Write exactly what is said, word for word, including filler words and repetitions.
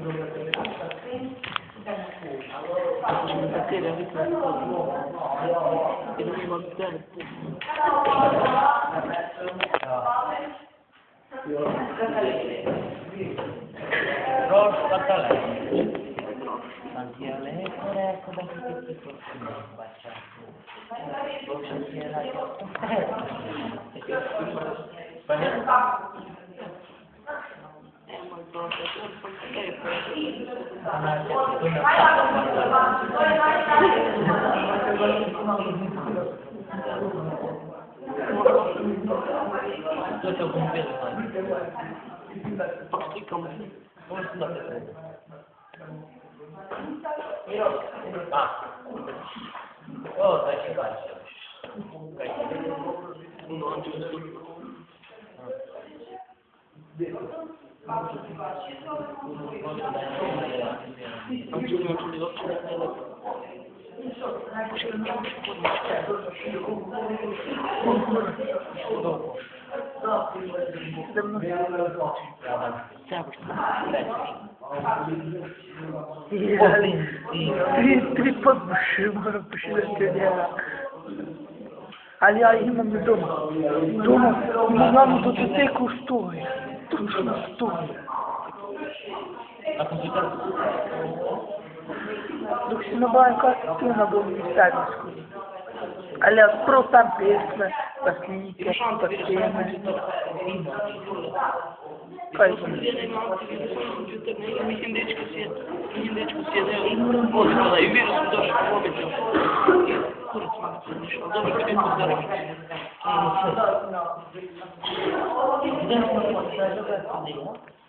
Stasera avete la scuola e non mi va bene. Rosso Catalano. Tanti all'etere, ecco da che ti possono baciare. Voce si era tutto completo. Parti come Come si deve Ah, oh, dai che faccio? uno oggi così. Oggi mi faccio le occhi da me. Dopo. Три подбуши, пошли Ali ja imam doma. Doma imam do te koštuje. Točno stoje. A computer? Dok si nabavim kako tu na bom pisati skozi. Ali ja prav tam pesme, pa slike, pa teme. Kaj je? Mislim dečko sjeda. Mislim dečko sjeda. Odmala i vidio sam došao po mobitel. Kurac malo se nišao. Dobro kad je to zaravić. Gdje smo počeli da ga